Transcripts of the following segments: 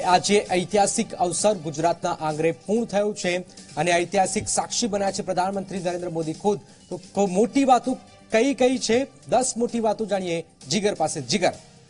આજે ઐતિહાસિક અવસર ગુજરાતના આંગણે પૂર્ણ થયો છે અને ઐતિહાસિક સાક્ષી બન્યા છે પ્રધાનમંત્રી નરેન્દ્ર મોદી ખુદ। તો મોટી વાતો કઈ કઈ છે 10 મોટી વાતો જાણીએ જીગર પાસે। જીગર,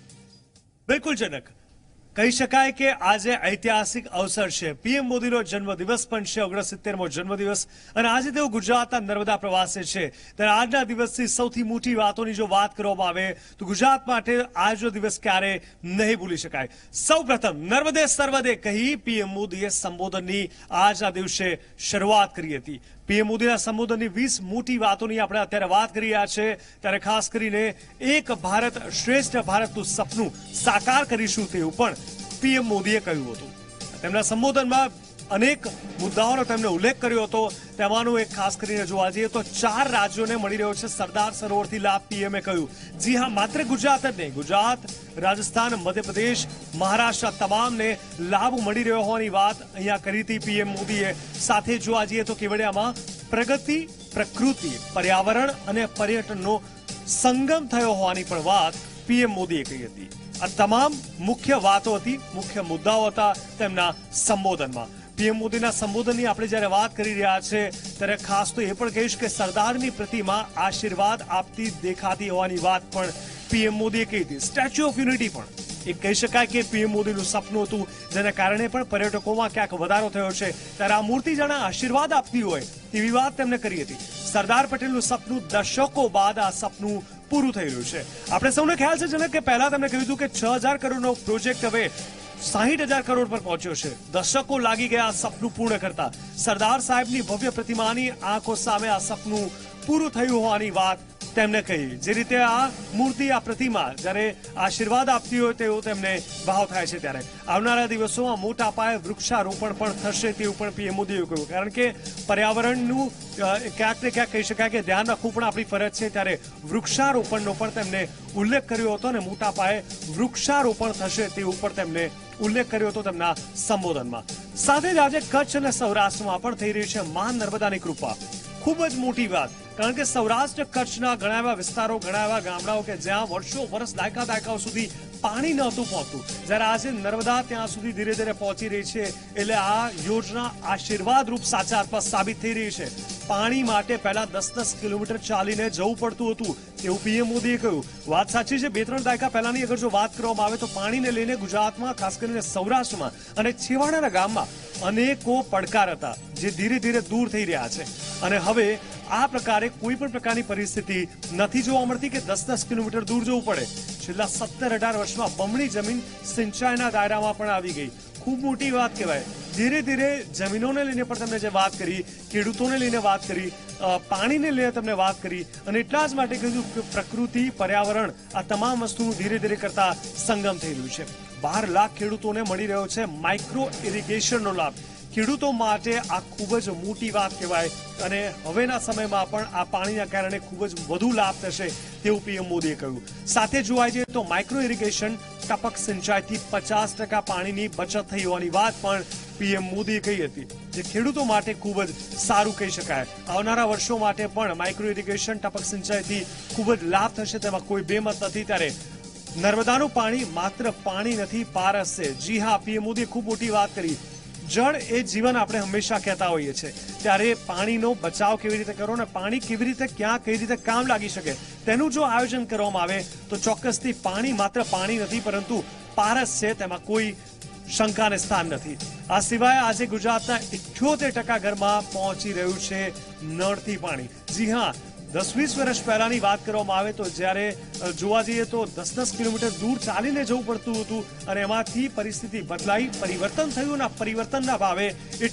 બિલકુલ જનક, કહી શકાય કે આજે ઐતિહાસિક અવસર છે। પીએમ મોદીનો જન્મદિવસ પણ છે, 69મો જન્મદિવસ, અને આજે તેઓ ગુજરાતના નર્મદા પ્રવાસે છે। ત્યારે આજના દિવસથી સૌથી મોટી વાતોની જો વાત કરવામાં આવે તો ગુજરાત માટે આજનો દિવસ ક્યારે નહીં ભૂલી શકાય। સૌપ્રથમ નર્મદે સર્વદે કહી પીએમ મોદીએ સંબોધનની આજના દિવસે શરૂઆત કરી હતી। પીએમ મોદીના સંબોધનની 20 મોટી વાતોની આપણે અત્યારે વાત કરી રહ્યા છે। ત્યારે ખાસ કરીને એક ભારત શ્રેષ્ઠ ભારતનું સપનું સાકાર કરીશું તેવું પણ પીએમ મોદીએ કહ્યું હતું। તેમના સંબોધનમાં અનેક મુદ્દાઓનો તેમણે ઉલ્લેખ કર્યો હતો। તેમાંનું એક ખાસ કરીને જોવા જઈએ તો 4 રાજ્યોને મળી રહ્યો છે સરદાર સરોવરથી લાભ। પીએમએ કહ્યું, જી હા, માત્ર ગુજરાત જ નહીં, ગુજરાત, રાજસ્થાન, મધ્યપ્રદેશ, મહારાષ્ટ્ર તમામને લાભ મળી રહ્યો હોવાની વાત અહીંયા કરી હતી પીએમ મોદીએ। સાથે જોવા જઈએ તો કેવડિયામાં પ્રગતિ, પ્રકૃતિ, પર્યાવરણ અને પર્યટનનો સંગમ થયો હોવાની પણ વાત પીએમ મોદીએ કહી હતી। આ તમામ મુખ્ય વાતો હતી, મુખ્ય મુદ્દાઓ હતા તેમના સંબોધનમાં। પીએમ મોદીના સંબોધનની આપણે જ્યારે વાત કરી રહ્યા છે ત્યારે ખાસ તો એ પણ કહીશ કે સરદારની પ્રતિમા આશીર્વાદ આપતી દેખાતી હોવાની વાત પણ પીએમ મોદીએ કહી હતી। સ્ટેચ્યુ ઓફ યુનિટી પણ એક કહી શકાય કે પીએમ મોદીનું સપનું હતું, જેના કારણે પણ પર્યટકોમાં ક્યાંક વધારો થયો છે। ત્યારે આ મૂર્તિ જાણે આશીર્વાદ આપતી હોય તેવી વાત તેમણે કરી હતી। સરદાર પટેલનું સપનું દશકો બાદ આ સપનું પૂરું થઈ રહ્યું છે। આપણે સૌને ખ્યાલ છે જનક કે પહેલા તેમણે કહ્યું હતું કે 6000 કરોડનો પ્રોજેક્ટ હવે 60,000 કરોડ પર પહોંચ્યો છે। દશકો લાગી ગયા આ સપનું પૂર્ણ કરતા। સરદાર સાહેબની ભવ્ય પ્રતિમાની આંખો સામે આ સપનું પૂરું થયું હોવાની વાત તેમણે કહી। જે રીતે આ મૂર્તિ, આ પ્રતિમા જ્યારે આશીર્વાદ આપતી હોય તેવો તેમને ભાવ થાય છે। ત્યારે આવનારા દિવસોમાં મોટા પાયે વૃક્ષારોપણ પણ થશે તેવું પણ પીએમ મોદીએ કહ્યું, કારણ કે પર્યાવરણનું ક્યાંક ને ક્યાંક કહી શકાય કે ધ્યાન રાખવું પણ આપણી ફરજ છે। ત્યારે વૃક્ષારોપણનો પણ તેમણે ઉલ્લેખ કર્યો હતો અને મોટા પાયે વૃક્ષારોપણ થશે તેવું પણ તેમણે ઉલ્લેખ કર્યો હતો તેમના સંબોધનમાં। સાથે જ આજે કચ્છ અને સૌરાષ્ટ્રમાં પણ થઈ રહી છે મા નર્મદાની કૃપા। ખૂબ જ મોટી વાત, કારણ કે સૌરાષ્ટ્ર કચ્છના ઘણા એવા વિસ્તારો, ઘણા એવા ગામડાઓ કે જ્યાં વર્ષો વર્ષ, દાયકાઓ સુધી પાણી નહોતું પહોંચતું, જ્યારે આજે નર્મદા ત્યાં સુધી ધીરે ધીરે પહોંચી રહી છે। એટલે આ યોજના આશીર્વાદ રૂપ સાચા અર્થમાં સાબિત થઈ રહી છે। પાણી માટે પહેલા 10-10 કિલોમીટર ચાલીને જવું પડતું હતું તેવું પીએમ મોદીએ કહ્યું। વાત સાચી છે, 2-3 દાયકા પહેલાની અગર જો વાત કરવામાં આવે તો પાણીને લઈને ગુજરાતમાં, ખાસ કરીને સૌરાષ્ટ્રમાં અને છેવાડાના ગામમાં અનેકો પડકાર હતા જે ધીરે ધીરે દૂર થઈ રહ્યા છે। અને હવે આ પ્રકારે કોઈ પણ પ્રકારની પરિસ્થિતિ નથી જોવા મળતી કે 10-10 કિલોમીટર દૂર જવું પડે। છેલ્લા 17-18 વર્ષમાં બમણી જમીન સિંચાઈના દાયરામાં પણ આવી ગઈ। ખૂબ મોટી વાત કહેવાય। ધીરે ધીરે જમીનોને લઈને પણ તમને જે વાત કરી, ખેડૂતોને લઈને વાત કરી, પાણીને લઈને તમને વાત કરી, અને એટલા જ માટે કીધું કે પ્રકૃતિ, પર્યાવરણ આ તમામ વસ્તુનું ધીરે ધીરે કરતા સંગમ થઈ રહ્યું છે। 12 લાખ ખેડૂતોને મળી રહ્યો છે માઇક્રો ઇરિગેશનનો લાભ। ખેડૂતો માટે આ ખૂબ જ મોટી વાત કહેવાય અને હવેના સમયમાં પણ આ પાણીના કારણે ખૂબ જ વધુ લાભ થશે તેવું પીએમ મોદીએ કહ્યું। સાથે જોવા જઈએ તો માઇક્રો ઇરિગેશન, ટપક સિંચાઈથી 50% પાણીની બચત થઈ હોવાની વાત પણ પીએમ મોદીએ કહી હતી, જે ખેડૂતો માટે ખૂબ જ સારું કહી શકાય। આવનારા વર્ષો માટે પણ માઇક્રો ઇરિગેશન, ટપક સિંચાઈથી ખૂબ જ લાભ થશે, તેમાં કોઈ બેમત નથી। ત્યારે નર્મદાનું પાણી માત્ર પાણી નથી, પારસ છે। જી હા, પીએમ મોદીએ ખૂબ મોટી વાત કરી। જળ એ જીવન આપણે હંમેશા કહેતા હોઈએ છીએ। ત્યારે પાણીનો બચાવ કેવી રીતે કરો અને પાણી કેવી રીતે, ક્યાં, કઈ રીતે કામ લાગી શકે તેનું જો આયોજન કરવામાં આવે તો ચોક્કસથી પાણી માત્ર પાણી નથી પરંતુ પારસ છે, તેમાં કોઈ શંકાને સ્થાન નથી। આ સિવાય આજે ગુજરાતના 78% ઘરમાં પહોંચી રહ્યું છે નળથી પાણી। જી હા, 10-20 વર્ષ પહેલાની વાત કરવામાં આવે તો જ્યારે જોવા જઈએ તો 10-10 કિલોમીટર દૂર ચાલીને જવું પડતું હતું અને એમાંથી પરિસ્થિતિ બદલાઈ, પરિવર્તન થયું અને આ પરિવર્તનના ભાવે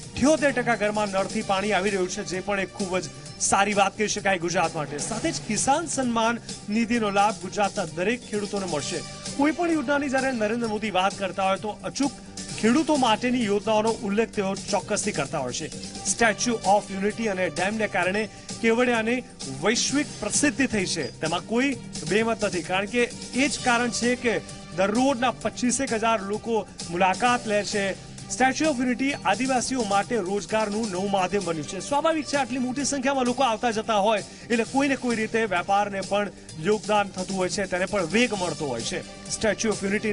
78% ઘરમાં નળથી પાણી આવી રહ્યું છે, જે પણ એક ખૂબ જ સારી વાત કહી શકાય ગુજરાત માટે। સાથે જ કિસાન સન્માન નિધિનો લાભ ગુજરાતના દરેક ખેડૂતોને મળશે। કોઈ પણ યોજનાની જ્યારે નરેન્દ્ર મોદી વાત કરતા હોય તો અચૂક ખેડૂતો માટેની યોજનાઓનો ઉલ્લેખ તેઓ ચોક્કસથી કરતા હોય છે। સ્ટેચ્યુ ઓફ યુનિટી અને ડેમને કારણે કેવડિયાને વૈશ્વિક પ્રસિદ્ધિ થઈ છે, તેમાં કોઈ બેમત નથી, કારણ કે એ જ કારણ છે કે દરરોજના 25,000 લોકો મુલાકાત લે છે। સ્ટેચ્યુ ઓફ યુનિટી આદિવાસીઓ માટે રોજગારનું નવું માધ્યમ બન્યું છે। સ્વાભાવિક છે, આટલી મોટી સંખ્યામાં લોકો આવતા જતા હોય એટલે કોઈને કોઈ રીતે વેપારને પણ યોગદાન થતું હોય છે, તેને પણ વેગ મળતો હોય છે। સ્ટેચ્યુ ઓફ યુનિટીને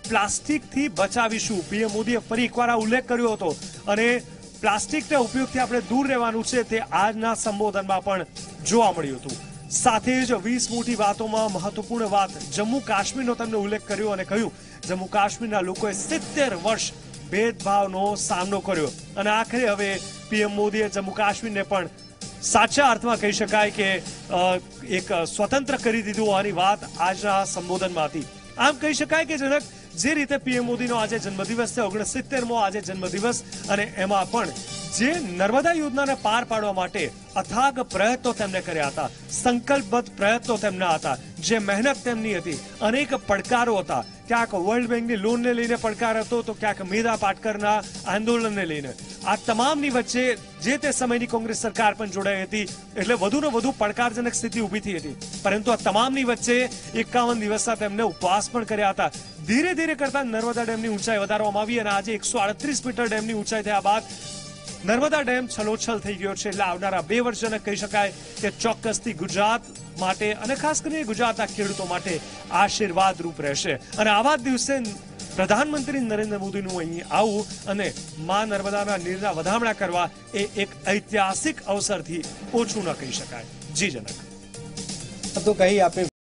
પ્લાસ્ટિકથી બચાવીશું. પીએમ મોદીએ ફરી એકવાર આ ઉલ્લેખ કર્યો હતો અને પ્લાસ્ટિકના ઉપયોગથી આપણે દૂર રહેવાનું છે તે આજના સંબોધનમાં પણ જોવા મળ્યું હતું. સાથે જ 20 મોટી વાતોમાં મહત્વપૂર્ણ વાત જમ્મુ કાશ્મીરનો તેમણે ઉલ્લેખ કર્યો અને કહ્યું જમ્મુ કાશ્મીરના લોકોએ 70 વર્ષ ભેદભાવનો સામનો કર્યો અને આખરે હવે પીએમ મોદીએ જમ્મુ કાશ્મીરને પણ સાચા અર્થમાં કહી શકાય કે એક સ્વતંત્ર કરી દીધું હોવાની વાત આજના સંબોધનમાં હતી. આમ કહી શકાય કે જનક જે રીતે પીએમ મોદીનો આજે જન્મદિવસ છે 69મો આજે જન્મદિવસ અને એમાં પણ જે નર્મદા યોજનાને પાર પાડવા માટે અથાગ પ્રયત્નો તેમને કર્યા હતા, સંકલ્પબદ્ધ પ્રયત્નો તેમના હતા, જે મહેનત તેમની હતી, અનેક પડકારો હતા. ક્યાંક વર્લ્ડ બેંકની લોનને લઈને પડકાર હતો તો ક્યાંક મેધા પાટકરના આંદોલનને લઈને. આ તમામની વચ્ચે જે તે સમયની કોંગ્રેસ સરકાર પણ જોડાઈ હતી એટલે વધુને વધુ પડકારજનક સ્થિતિ ઊભી થઈ હતી. પરંતુ આ તમામની વચ્ચે 51 દિવસના તેમને ઉપવાસ પણ કર્યા હતા. ધીરે ધીરે કરતા નર્મદા ડેમની ઊંચાઈ વધારવામાં આવી અને આજે 138 મીટર ડેમની ઊંચાઈ થયા બાદ નર્મદા ડેમ છલોછલ થઈ ગયો છે. એટલે આવનારા 2 વર્ષજનક કહી શકાય કે ચોક્કસથી ગુજરાત માટે અને ખાસ કરીને ગુજરાતના ખેડૂતો માટે આશીર્વાદ રૂપ રહેશે. અને આવા જ દિવસે પ્રધાનમંત્રી નરેન્દ્ર મોદીનું અહીં આવું અને માં નર્મદાના નીરના વધામણા કરવા એ એક ઐતિહાસિક અવસરથી ઓછું ન કહી શકાય. જી જનક. તો કહી આપે